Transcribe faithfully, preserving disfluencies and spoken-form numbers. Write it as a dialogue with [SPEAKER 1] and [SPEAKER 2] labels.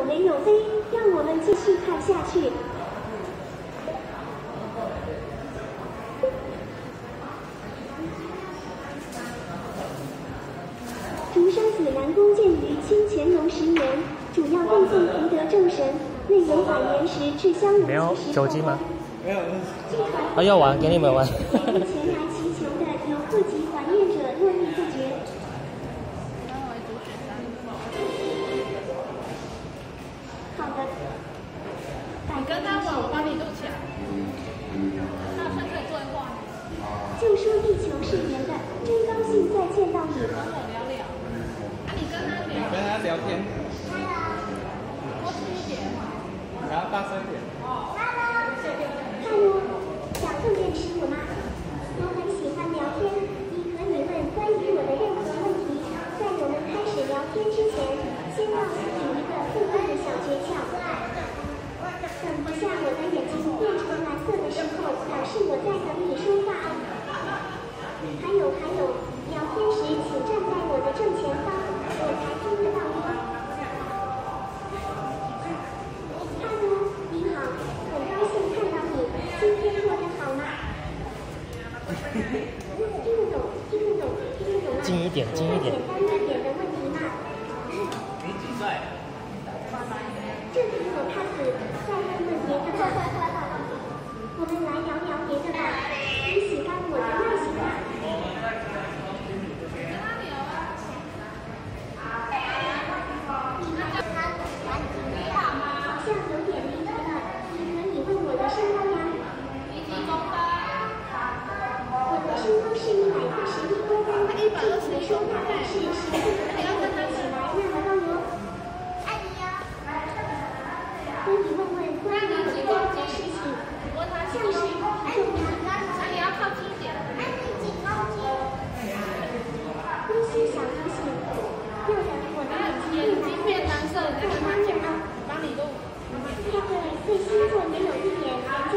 [SPEAKER 1] 没有飞，让我们继续看下去。竹生子南宫建于清乾隆十年，主要供奉福德正神，内有百年石制香炉。
[SPEAKER 2] 没有手机吗？
[SPEAKER 3] 没有。
[SPEAKER 2] 啊，要玩，给你们玩。
[SPEAKER 1] 前来祈求的有户籍还愿者络绎不绝。好的。
[SPEAKER 4] 你跟他玩，我帮你录起来。那我现在可以做一画。
[SPEAKER 1] 就说地球是圆的，真高兴再见到你。
[SPEAKER 4] 跟我聊聊。啊，你跟他聊。
[SPEAKER 3] 跟他聊天。
[SPEAKER 4] 多吃一点。
[SPEAKER 3] 然后大声一点。
[SPEAKER 4] 哦。
[SPEAKER 1] Hello，想碰见师傅吗？我很喜欢聊天，你可以问关于我的任何问题。在我们开始聊天之前，先告诉你一个互动的小诀窍。等一下我的眼睛变成蓝色的时候，表示我在等你说话。还有还有，聊天时请站在我的正前方，我才听得到你。Hello，你好，很高兴看到你，今天过得好吗？听得懂，听得懂，听得懂吗？
[SPEAKER 2] 近一点，近一点。
[SPEAKER 1] 简单一点的问题嘛。
[SPEAKER 3] 你几岁？
[SPEAKER 1] 这里有 pass， 再问问别的吧。我们来聊聊别的吧。你喜欢我的外形吗？好像有点离题了，你可以问我的身高呀。
[SPEAKER 4] 你几公分？
[SPEAKER 1] 我的身高是一百二十一公分，具体的说大概是十四个头我看起来那么高哟。爱你呀。可以问问关于我的任何事情，像是体重呀。
[SPEAKER 4] 那你要靠近一点。
[SPEAKER 1] 爱你几公斤？温馨小提醒，又的我的眼睛变蓝色，
[SPEAKER 4] 变蓝色，你再跟他讲，帮你录。
[SPEAKER 1] 要对对星座没有一点研究